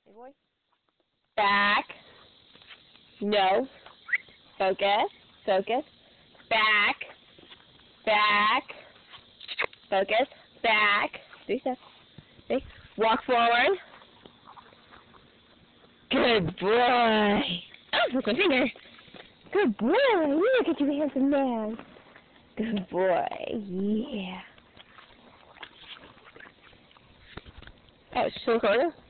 Hey, boy. Back. No. Focus. Focus. Back. Back. Focus. Back. 3 steps. Okay. Walk forward. Good boy. Oh, look my finger. Good boy. Look at you, handsome man. Good boy. Yeah. Oh, it's still recording?